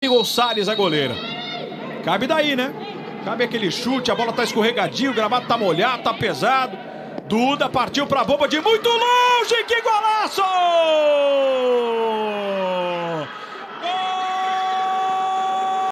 Gonçalves, a goleira. Cabe daí, né? Cabe aquele chute, a bola tá escorregadio, o gramado tá molhado, tá pesado. Duda partiu pra bomba de muito longe, que golaço!